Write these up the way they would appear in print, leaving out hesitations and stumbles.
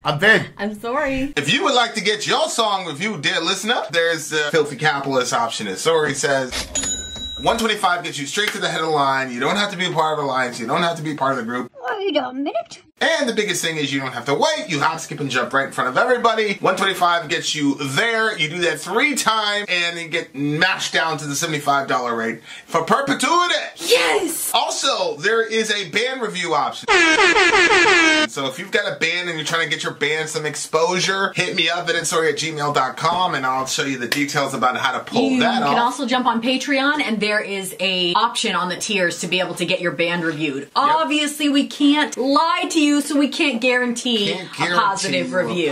I'm Vin. I'm sorry. If you would like to get your song reviewed, dear listener, there's the Filthy Capitalist option. As Sorry says, 125 gets you straight to the head of the line. You don't have to be a part of the alliance. You don't have to be part of the group. Wait a minute. And the biggest thing is you don't have to wait. You hop, skip, and jump right in front of everybody. 125 gets you there. You do that 3 times, and you get mashed down to the $75 rate for perpetuity. Yes! Also, there is a band review option. So if you've got a band and you're trying to get your band some exposure, hit me up at itsorry@gmail.com, and I'll show you the details about how to pull that off. You can also jump on Patreon, and there is a option on the tiers to be able to get your band reviewed. Obviously, we can't lie to you, so we can't guarantee a positive review.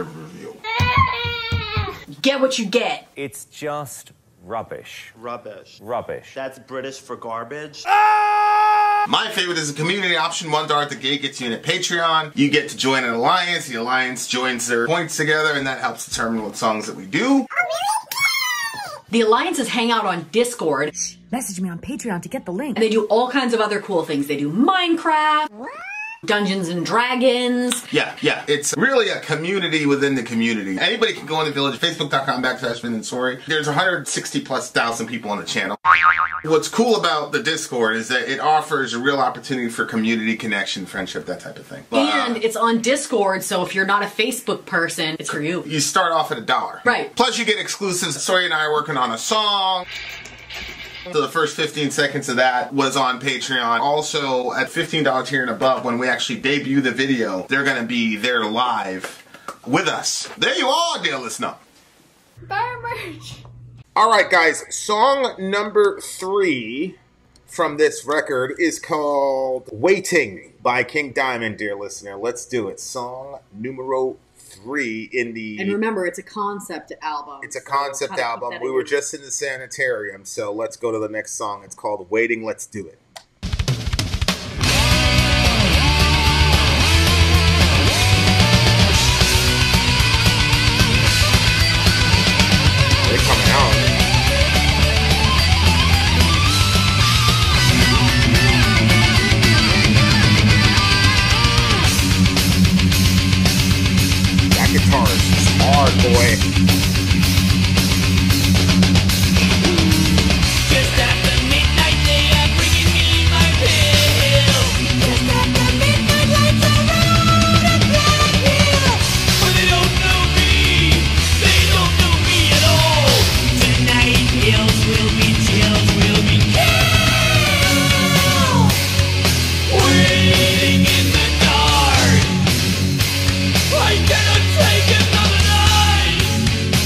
Get what you get. It's just rubbish. Rubbish. Rubbish. That's British for garbage. My favorite is the community option. $1 at the gate gets you in at Patreon. You get to join an alliance. The alliance joins their points together, and that helps determine what songs that we do. The alliances hang out on Discord. Message me on Patreon to get the link. And they do all kinds of other cool things. They do Minecraft, Dungeons and Dragons. Yeah. It's really a community within the community. Anybody can go in the village. Facebook.com/VinandSorry. There's 160,000+ people on the channel. What's cool about the Discord is that it offers a real opportunity for community connection, friendship, that type of thing. And it's on Discord, so if you're not a Facebook person, it's for you. You start off at $1. Right. Plus you get exclusives. Sorry and I are working on a song. So the first 15 seconds of that was on Patreon. Also, at $15 tier and above, when we actually debut the video, they're going to be there live with us. There you are, dear listener. Buy merch. All right, guys. Song number 3 from this record is called Waiting by King Diamond, dear listener. Let's do it. Song numero 3 in the... And remember, it's a concept album. It's a concept album. We were just in the sanitarium, so let's go to the next song. It's called Waiting. Let's do it. They're coming out. Guitar is hard, boy. Just after midnight, they are bringing me my pill. Just after midnight, lights are on and black hill. But they don't know me. They don't know me at all. Tonight, hills will be chills, will be killed. Waiting in the dark. I cannot take another night.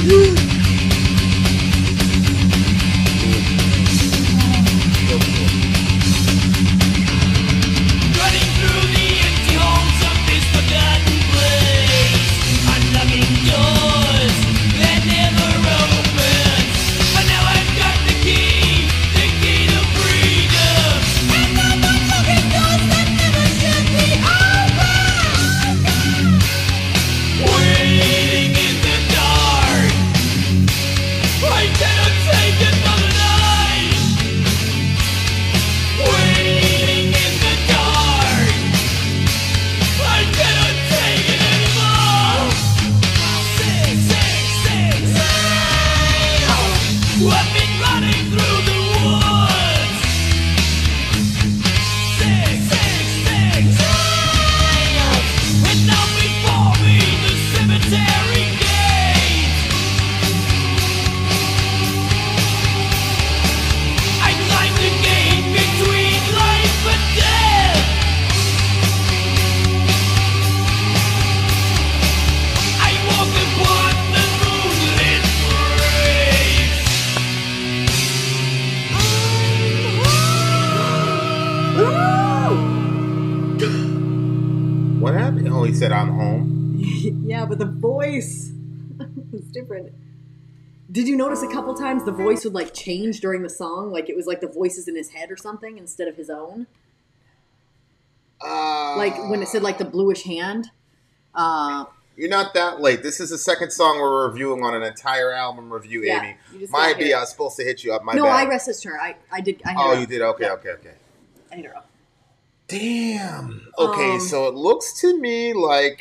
Running through the empty halls of this forgotten place, unlocking doors that never open. But now I've got the key to freedom. And I'm unlocking doors that never should be open. Waiting in the dark, I cannot take another night. Waiting in the dark, I cannot take it anymore. 666. I've been running through the woods. 666. And now before me the cemetery gate. I climbed the gate between life and death. I walk upon the moonlit graves. What happened? Oh, he said, I'm home. Yeah, but the voice was different. Did you notice a couple times the voice would like change during the song? Like it was like the voices in his head or something instead of his own? Like when it said like the bluish hand? You're not that late. This is the second song we're reviewing on an entire album review, Yeah, Amy. you just My got here. idea, I was supposed to hit you up. My No, bad. I rest his turn. I did. I hit Oh, her you up. did? Okay, Yeah. okay. I hit her up. Damn. Okay, so it looks to me like...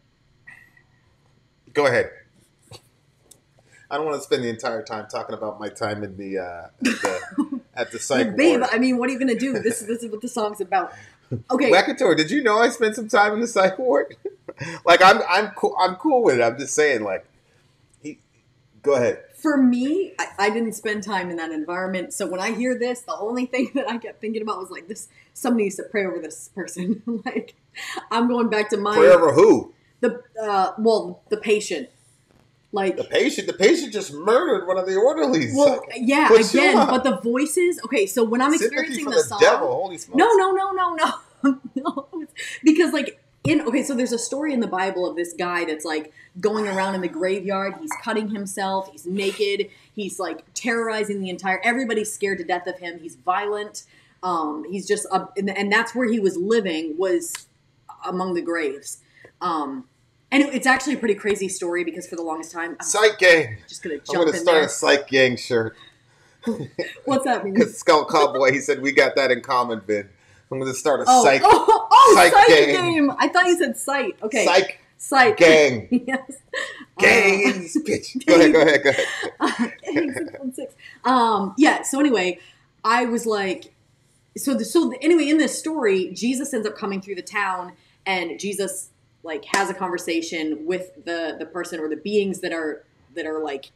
Go ahead. I don't want to spend the entire time talking about my time in the at the psych Babe, ward. I mean, what are you going to do? This is what the song's about. Okay. Wakator, did you know I spent some time in the psych ward? Like I'm cool with it. I'm just saying, like, go ahead. For me, I didn't spend time in that environment. So when I hear this, the only thing that I kept thinking about was like this. Somebody needs to pray over this person. Like I'm going back to my Pray over who? the patient. Like The patient just murdered one of the orderlies. well, yeah, What's again, wrong? but the voices. Okay, so when I'm Sympathy experiencing for the the song, devil. Holy smokes. no, no, because like so there's a story in the Bible of this guy that's like going around in the graveyard. He's cutting himself. He's naked. He's like terrorizing the entire. Everybody's scared to death of him. He's violent. He's just and that's where he was living, was among the graves. And it's actually a pretty crazy story because for the longest time, I'm Psych gang. just gonna I'm jump going to in start there. a psych gang shirt. What's that mean? Because Skull Cowboy, he said, we got that in common, Vin. I'm going to start a psych Psych psych gang. game. I thought you said sight. Okay. Psych gang. Yes. Gang in this bitch. Go ahead. Gang 616. Yeah. So anyway, I was like, anyway, in this story, Jesus ends up coming through the town, and Jesus like has a conversation with the person or the beings that are like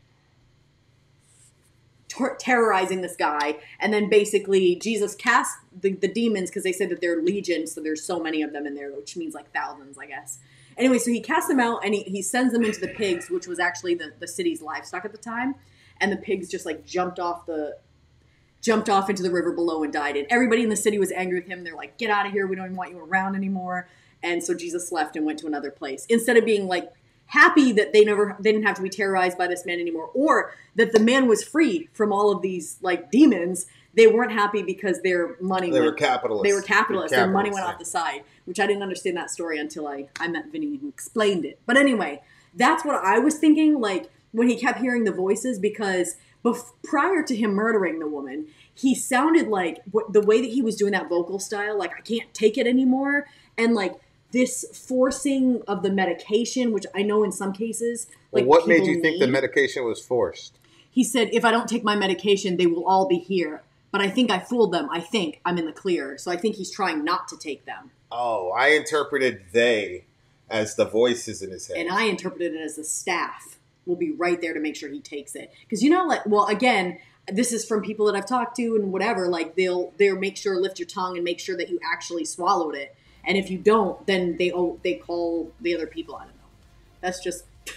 terrorizing this guy, and then basically Jesus casts the demons because they said that they're legion, so there's so many of them in there, which means like thousands, I guess. Anyway, so he casts them out and he sends them into the pigs, which was actually the city's livestock at the time, and the pigs just like jumped off into the river below and died. And everybody in the city was angry with him. They're like, "Get out of here! We don't even want you around anymore." And so Jesus left and went to another place instead of being like happy that they didn't have to be terrorized by this man anymore, or that the man was freed from all of these like demons. They weren't happy because their money were capitalists. They were capitalists. Their money went yeah. off the side, which I didn't understand that story until I met Vinny, who explained it. But anyway, that's what I was thinking, like when he kept hearing the voices, because prior to him murdering the woman, he sounded like the way that he was doing that vocal style, like I can't take it anymore, and like this forcing of the medication, which I know in some cases, like Well, what made people you think the need. medication was forced? He said, if I don't take my medication, they will all be here. But I think I fooled them. I think I'm in the clear. So I think he's trying not to take them. Oh, I interpreted they as the voices in his head. And I interpreted it as the staff will be right there to make sure he takes it. Because, you know, like, well, again, this is from people that I've talked to and whatever. Like, they'll make sure, lift your tongue and make sure that you actually swallowed it. And if you don't, then they call the other people. I don't know. That's just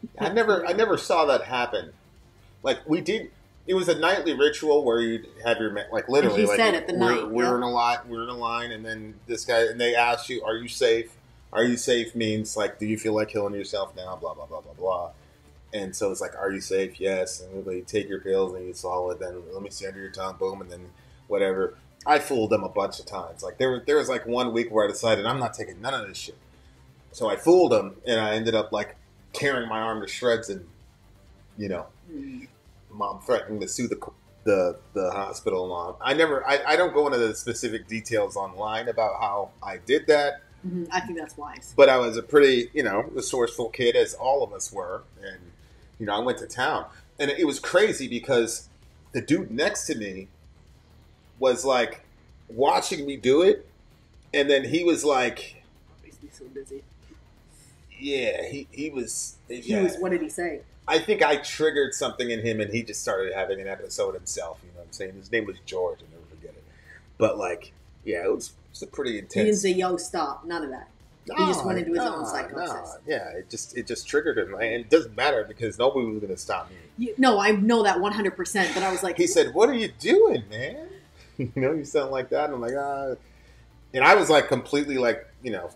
I never saw that happen. Like we did, it was a nightly ritual where you'd have your like literally. And he like, said at the night, we're yep. in a lot, we're in a line, and then this guy and they ask you, "Are you safe?" "Are you safe?" means like, "Do you feel like killing yourself now?" Blah blah blah blah blah. And so it's like, "Are you safe?" "Yes." And they take your pills and you swallow it. Then let me see under your tongue, boom, and then whatever. I fooled them a bunch of times. Like there was like 1 week where I decided I'm not taking none of this shit. So I fooled them, and I ended up like tearing my arm to shreds, and you know, mom threatening to sue the hospital. Mom, I don't go into the specific details online about how I did that. I think that's wise. But I was a pretty, resourceful kid, as all of us were, and I went to town, and it was crazy because the dude next to me was like watching me do it, and then he was like, Makes me so busy. yeah, he was. He was. What did he say? I think I triggered something in him, and he just started having an episode himself. You know what I'm saying? His name was George. I'll never forget it. But like, yeah, it was a pretty intense. He didn't say, "Yo, stop." None of that. He just went into his own psychosis. Yeah, it just triggered him, and it doesn't matter because nobody was going to stop me. No, I know that 100%. But I was like, He said, "What are you doing, man?" You sound like that. And I'm like, and I was like completely like,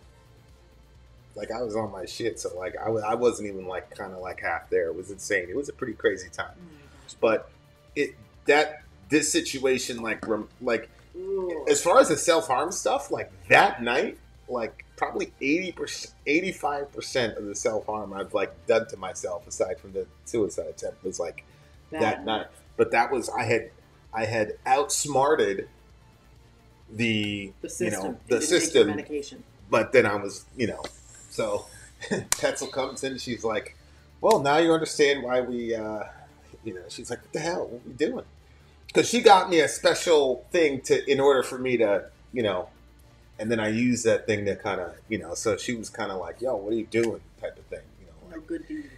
like I was on my shit. So like I wasn't even like kind of like half there. It was insane. It was a pretty crazy time. But this situation like as far as the self-harm stuff, like that night, like probably 80%, 85% of the self-harm I've like done to myself, aside from the suicide attempt, was like that night. But that was I had outsmarted the system. The system. Medication. But then I was, so Tetzel comes in and she's like, "Well, now you understand why we, she's like, "What the hell? What are we doing?" Because she got me a special thing in order for me to, and then I used that thing to kind of, so she was kind of like, "Yo, what are you doing?" type of thing, No good deed.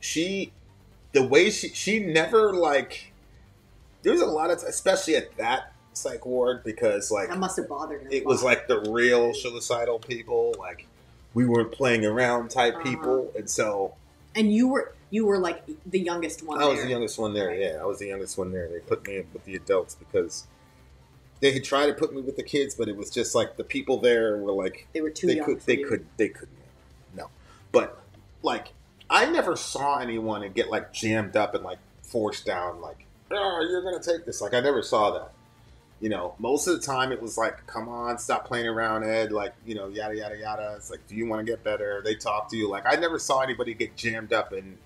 The way she never like, there was a lot of, especially at that psych ward, because like that must have bothered her. It was like the real suicidal people, like we weren't playing around type people, and so. And you were like the youngest one. I was the youngest one there. Yeah, I was the youngest one there. They put me with the adults because they had tried to put me with the kids, but it was just like the people there were like they were too young. They couldn't. No, but like I never saw anyone get like jammed up and like forced down. Like, "Oh, you're gonna take this." Like I never saw that. Most of the time it was like, "Come on, stop playing around, Ed." Like, yada, yada, yada. It's like, "Do you want to get better?" They talk to you. Like, I never saw anybody get jammed up and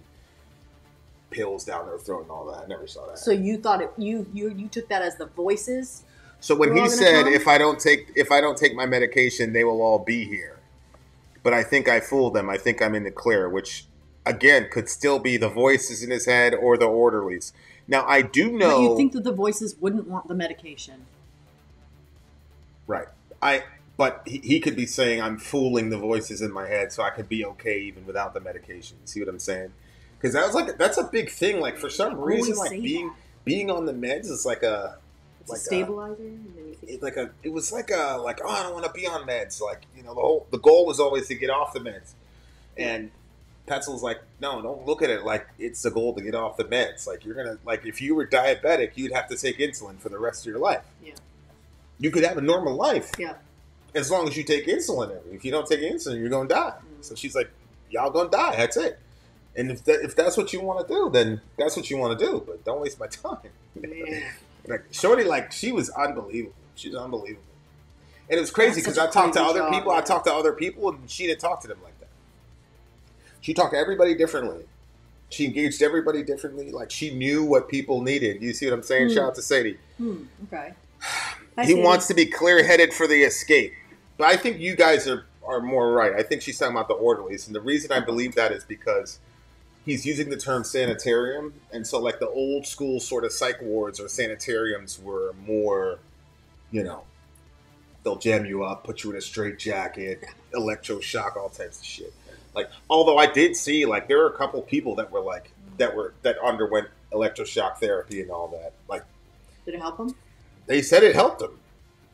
pills down their throat and all that. I never saw that. So you thought you took that as the voices? So when he said, if I don't take my medication, they will all be here. But I think I fooled them. I think I'm in the clear, which again could still be the voices in his head or the orderlies. Now, I do know... But you think that the voices wouldn't want the medication. Right. But he could be saying, I'm fooling the voices in my head so I could be okay even without the medication. See what I'm saying? Because that's a big thing. Like, for some reason, like, being on the meds is like a... It's like a stabilizer? It was like, oh, I don't want to be on meds. Like, the goal was always to get off the meds. And... Petzel's like, "No, don't look at it like it's the goal to get off the meds. Like you're gonna, like if you were diabetic, you'd have to take insulin for the rest of your life. Yeah. You could have a normal life. Yeah. As long as you take insulin. If you don't take insulin, you're gonna die." So she's like, "Y'all gonna die. That's it. And if that's what you want to do, then that's what you want to do. But don't waste my time." Yeah. Like Shorty, like she was unbelievable. She's unbelievable. And it was crazy because I talked to other people. I talked to other people, and she didn't talk to them like that. She talked to everybody differently. She engaged everybody differently. Like, she knew what people needed. You see what I'm saying? Shout out to Sadie. Okay. He wants to be clear-headed for the escape. But I think you guys are more right. I think she's talking about the orderlies. And the reason I believe that is because he's using the term sanitarium. And so, like, the old school sort of psych wards or sanitariums were more, they'll jam you up, put you in a straitjacket, electroshock, all types of shit. Like, although I did see, like, there were a couple people that were like that underwent electroshock therapy and all that. Like, did it help them? They said it helped them.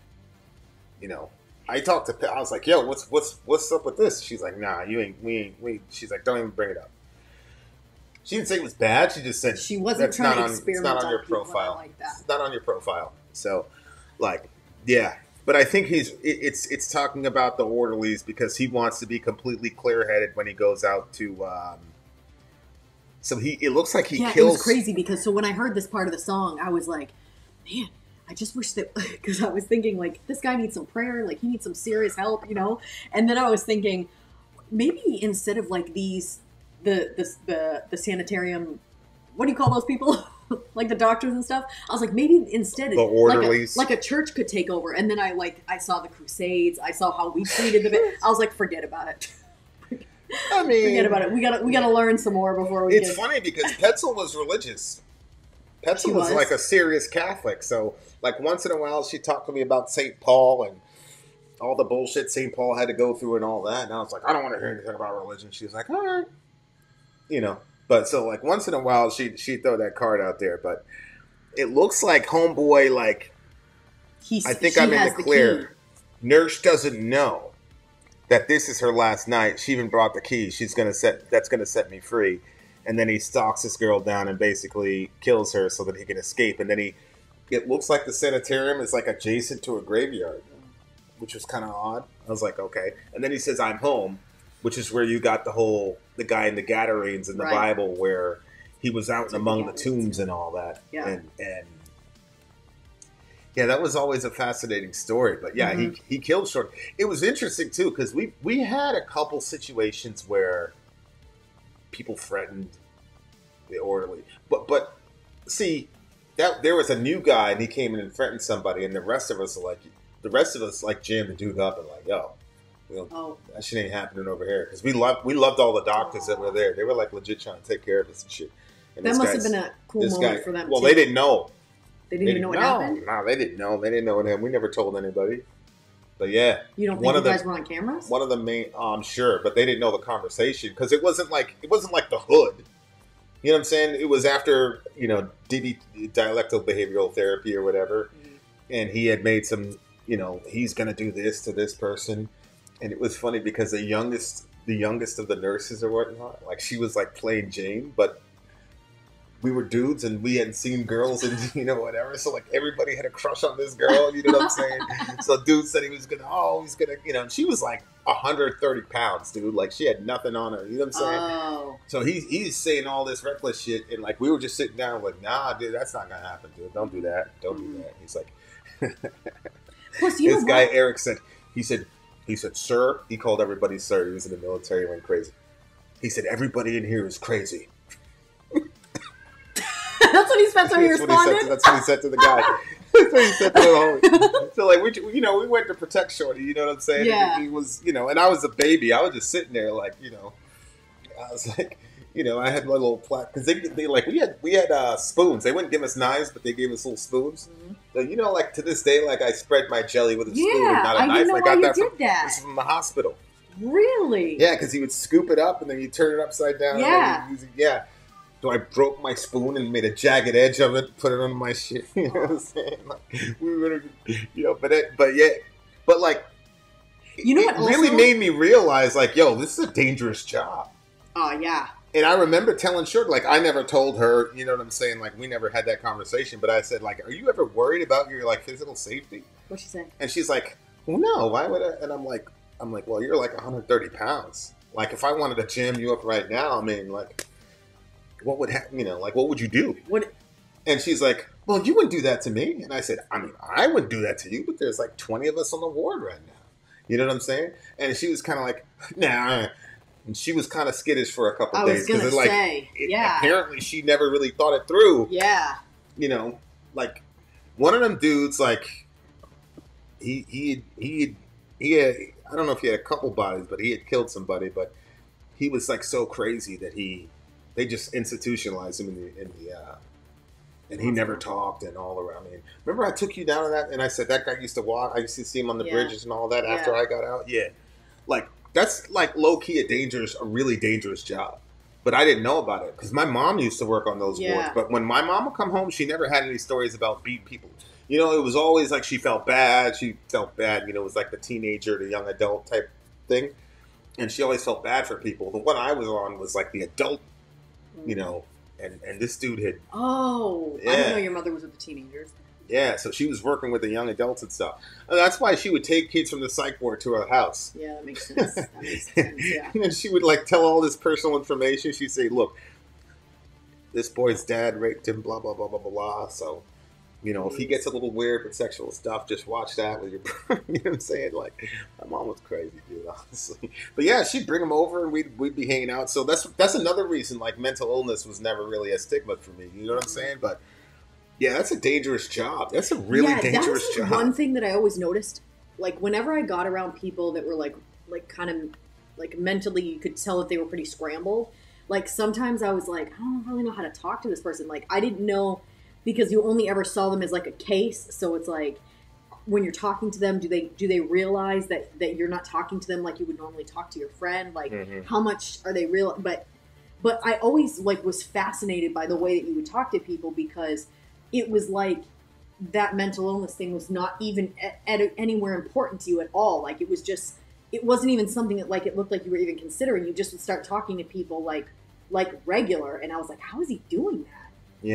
I talked to. I was like, "Yo, what's up with this?" She's like, "Nah, we ain't." She's like, "Don't even bring it up." She didn't say it was bad. She just said She wasn't that's trying not to on. It's experiment not on on your people, and I profile. like that. It's not on your profile. So, like, yeah. But I think it's talking about the orderlies because he wants to be completely clear-headed when he goes out to. So it looks like he Yeah, kills. it was crazy because so when I heard this part of the song, I was like, man, I just wish that, because I was thinking like, this guy needs some prayer, like he needs some serious help, you know? And then I was thinking, maybe instead of like these, the sanitarium, what do you call those people? Like the doctors and stuff. I was like, maybe instead, The orderlies. like a church could take over. And then I saw the Crusades. I saw how we treated the. I was like, forget about it. I mean, Forget about it. We gotta learn some more before we. It's funny because Petzel was religious. Petzel was like a serious Catholic. So, like, once in a while, she talked to me about St. Paul and all the bullshit St. Paul had to go through and all that. And I was like, I don't want to hear anything about religion. She was like, all right. You know. But so, like, once in a while, she'd throw that card out there. But it looks like Homeboy, like, I think I'm in the clear. Nurse doesn't know that this is her last night. She even brought the key. That's gonna set me free. And then he stalks this girl down and basically kills her so that he can escape. And then it looks like the sanitarium is like adjacent to a graveyard, which was kind of odd. I was like, okay. And then he says, I'm home, which is where you got the guy in the Gadarenes in the Bible where he was out and among the tombs and all that. Yeah. And yeah, that was always a fascinating story. But yeah, he killed Short. It was interesting too because we had a couple situations where people threatened the orderly, but see that there was a new guy and he came in and threatened somebody, and the rest of us jammed the dude up and like, yo, that shit ain't happening over here because we loved all the doctors that were there. They were like legit trying to take care of us and shit. And that must have been a cool moment for them. Well, too. they didn't know. They didn't even know what happened? No, they didn't know. They didn't know what happened. We never told anybody. But yeah. You don't think you guys were on cameras? One of the main, I'm sure, but they didn't know the conversation because it wasn't like the hood. You know what I'm saying? It was after, dialectal behavioral therapy or whatever. Mm-hmm. And he had made some, he's going to do this to this person. And it was funny because the youngest of the nurses or whatnot, like she was like playing Jane, but we were dudes and we hadn't seen girls and whatever, so like everybody had a crush on this girl, you know what I'm saying? So dude said he's gonna and she was like 130 pounds, dude, like she had nothing on her, you know what I'm saying? Oh. So he's saying all this reckless shit and like we were just sitting down like, nah dude, that's not gonna happen, dude, don't do that. He's like Plus, this guy Eric said he said sir, he called everybody sir, he was in the military, went crazy. He said everybody in here is crazy. That's what he responded? That's what he said to the guy. That's what he said to the homie. So, like, we went to protect Shorty, you know what I'm saying? Yeah. And he was, and I was a baby. I was just sitting there, like, I was like, I had my little plaque. Because they like, we had spoons. They wouldn't give us knives, but they gave us little spoons. Mm-hmm. So, like, to this day, like, I spread my jelly with a spoon, not a knife. I didn't know I got why that you did that. This is from the hospital. Really? Yeah, because he would scoop it up, and then you turn it upside down. Yeah. And then yeah. So I broke my spoon and made a jagged edge of it, put it on my shit. You know what I'm saying? Like, we were, but like, you know what? It really made me realize, like, yo, this is a dangerous job. Oh yeah. And I remember telling Short, like, I never told her, you know what I'm saying? Like, we never had that conversation. But I said, like, are you ever worried about your like physical safety? What'd she say? And she's like, well, no. Why would I? And I'm like, well, you're like 130 pounds. Like, if I wanted to jam you up right now, I mean, like. What would happen? Like, what would you do? What? And she's like, well, you wouldn't do that to me. And I said, I mean, I wouldn't do that to you, but there's like 20 of us on the ward right now. You know what I'm saying? And she was kind of like, nah. And she was kind of skittish for a couple days. Because apparently she never really thought it through. Yeah. Like one of them dudes, like he had, I don't know if he had a couple bodies, but he had killed somebody, but he was like so crazy that they just institutionalized him and he never talked and all around. I mean, remember I took you down to that and I said that guy used to walk. I used to see him on the bridges and all that after I got out. Yeah, like that's like low key a really dangerous job. But I didn't know about it because my mom used to work on those wards. But when my mom would come home, she never had any stories about beating people. It was always like she felt bad. It was like the teenager, the young adult type thing, and she always felt bad for people. The one I was on was like the adult you know, and this dude had, Oh, I Yeah. didn't know your mother was with the teenagers. yeah, so she was working with the young adults and stuff. And that's why she would take kids from the psych ward to her house. Yeah, that makes sense. That makes sense. Yeah. And she would like tell all this personal information. She'd say, look, this boy's dad raped him, blah, blah, blah, blah, blah, blah. So, you know, if he gets a little weird with sexual stuff, just watch that with your brother. You know what I'm saying? Like, my mom was crazy, dude, honestly. But yeah, she'd bring him over and we'd be hanging out. So that's another reason, like, mental illness was never really a stigma for me. You know what I'm saying? But yeah, that's a dangerous job. That's a really dangerous that's job. One thing that I always noticed, like whenever I got around people that were like kind of like mentally, you could tell that they were pretty scrambled. Like sometimes I was like, I don't really know how to talk to this person. Like I didn't know, because you only ever saw them as like a case. So it's like when you're talking to them, do they realize that you're not talking to them like you would normally talk to your friend? Like how much are they real? But I always like was fascinated by the way that you would talk to people, because it was like that mental illness thing was not even anywhere important to you at all. Like it was just, it wasn't even something that like it looked like you were even considering. You just would start talking to people like regular, and I was like, how is he doing that?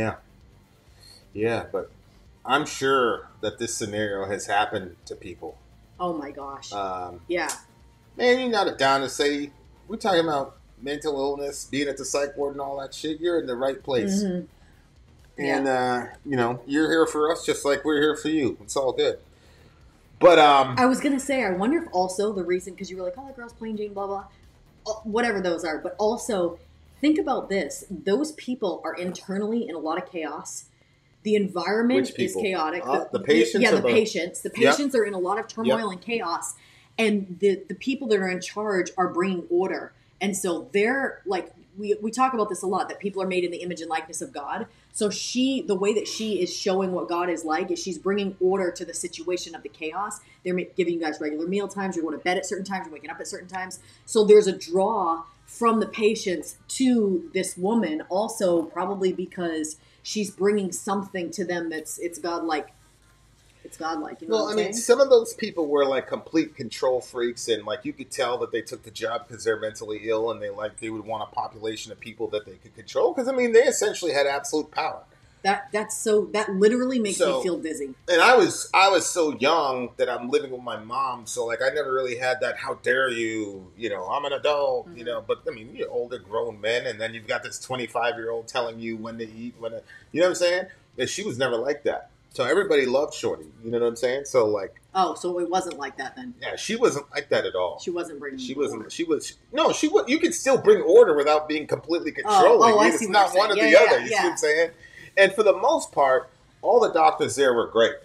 Yeah, but I'm sure that this scenario has happened to people. Oh my gosh. Man, you're not down to say, we're talking about mental illness, being at the psych ward and all that shit. You're in the right place. Mm-hmm. And, you know, you're here for us just like we're here for you. It's all good. But, I was going to say, I wonder if also the reason, because you were like, oh, the girl's playing Jane, blah, blah, whatever those are. But also, think about this. Those people are internally in a lot of chaos. The environment is chaotic. The patients? Yeah, the patients. The patients are in a lot of turmoil and chaos. And the people that are in charge are bringing order. And so they're like, we talk about this a lot, that people are made in the image and likeness of God. So the way that she is showing what God is like is she's bringing order to the situation of the chaos. They're giving you guys regular meal times. You're going to bed at certain times. You're waking up at certain times. So there's a draw from the patients to this woman, also probably because she's bringing something to them it's godlike. It's godlike. You know well, what I'm I mean, saying? some of those people were like complete control freaks, and like you could tell that they took the job because they're mentally ill, and they would want a population of people that they could control. Because I mean, they essentially had absolute power. That literally makes me feel dizzy. And I was so young that I'm living with my mom, so like I never really had that. How dare you? You know, I'm an adult. You know, but I mean, you're older grown men, and then you've got this 25-year-old telling you when to eat, you know what I'm saying? And she was never like that. So everybody loved Shorty. You know what I'm saying? So like, oh, so it wasn't like that then. yeah, she wasn't like that at all. She wasn't bringing. She order. wasn't. She was. No, she was. You could still bring order without being completely controlling. I It's see what not you're one or saying. the Yeah, other. yeah, You yeah. see what I'm saying? And for the most part, all the doctors there were great.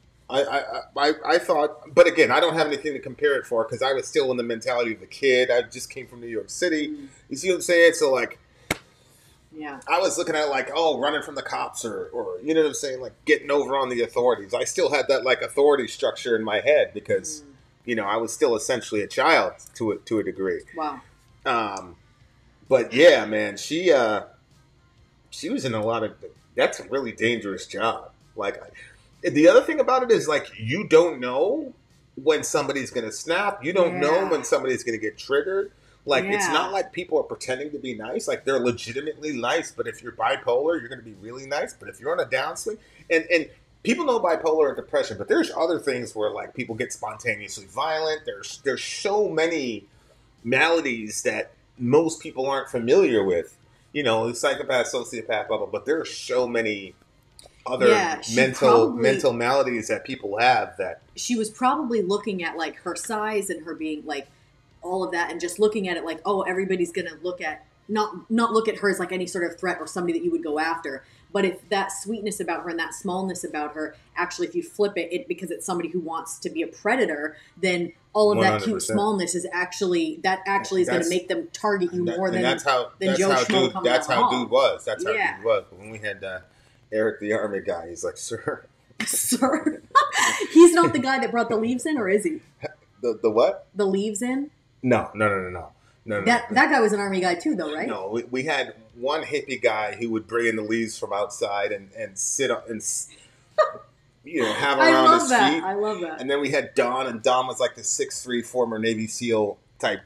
I thought, but again, I don't have anything to compare it for because I was still in the mentality of a kid. I just came from New York City. You see what I'm saying? So like, Yeah. I was looking at like, oh, running from the cops or you know what I'm saying, like getting over on the authorities. I still had that like authority structure in my head because you know I was still essentially a child to a degree. Wow. But yeah, man, she was in a lot of. That's a really dangerous job. Like, the other thing about it is like you don't know when somebody's gonna snap. You don't know when somebody's gonna get triggered. Like, it's not like people are pretending to be nice. Like, they're legitimately nice. But if you're bipolar, you're going to be really nice. But if you're on a downswing, and people know bipolar and depression, but there's other things where, like, people get spontaneously violent. There's so many maladies that most people aren't familiar with. You know, psychopath, sociopath, blah, blah. But there are so many other mental maladies that people have that... She was probably looking at, like, her size and her being, like, all of that, and just looking at it like, oh, everybody's going to look at, not look at her as like any sort of threat or somebody that you would go after. But if that sweetness about her and that smallness about her, actually, if you flip it because it's somebody who wants to be a predator, then all of that 100%. Cute smallness is actually is going to make them target you more than Joe Schmo coming That's how dude was. That's how Yeah. dude was. When we had Eric the Army guy, he's like, sir. Sir? He's not the guy that brought the leaves in, or is he? The what? The leaves in? No. That guy was an Army guy too, though, right? No, we had one hippie guy who would bring in the leaves from outside and sit up and have around his feet. I love that. And then we had Don, and Don was like the 6'3" former Navy SEAL type dude.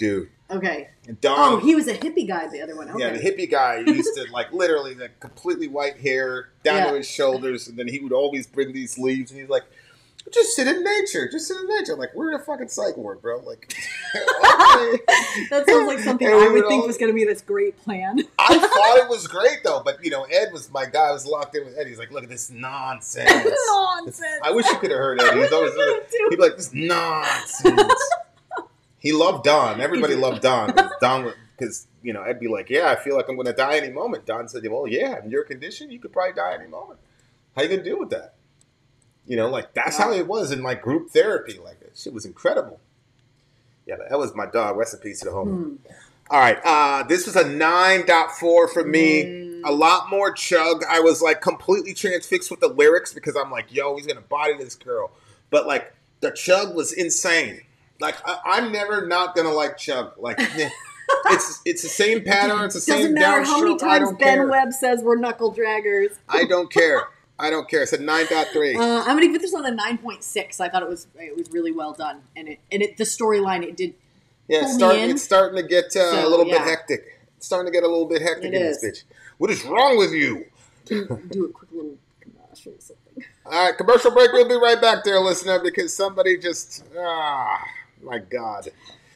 Okay. And Don. Oh, he was a hippie guy. The other one. Okay. Yeah, the hippie guy used to like literally like completely white hair down to his shoulders, and then he would always bring these leaves, and he's like, "Just sit in nature, just sit in nature." I'm like, we're in a fucking psych ward, bro. Like, okay. That sounds like something And I we would would think all- was going to be this great plan. I thought it was great though, but you know, Ed was my guy. I was locked in with Ed. He's like, "Look at this nonsense." Nonsense. I wish you could have heard Ed. He was always he'd be like, "This nonsense." He loved Don. Everybody loved Don. Because you know, I'd be like, "Yeah, I feel like I'm going to die any moment." Don said, "Well, yeah, in your condition, you could probably die any moment. How you going to deal with that?" You know, like that's how it was in like group therapy. Like that shit was incredible. Yeah, that was my dog. Rest in peace to the homie. All right, this was a 9.4 for me. A lot more chug. I was like completely transfixed with the lyrics because I'm like, yo, he's gonna body this girl. But like the chug was insane. Like I'm never not gonna like chug. Like it's the same pattern. It's the Doesn't same matter how many downstroke. I times don't Ben care. Webb says we're knuckle draggers. I don't care. I don't care. I said 9.3. I'm gonna give this one a 9.6. I thought it was really well done, and the storyline it did. Yeah, pull me in. it's starting to get a little bit yeah. hectic. It's starting to get a little bit hectic It in this is. bitch. What is wrong with you? Do a quick little commercial or something. All right, commercial break. We'll be right back there, listener, because somebody just, my God.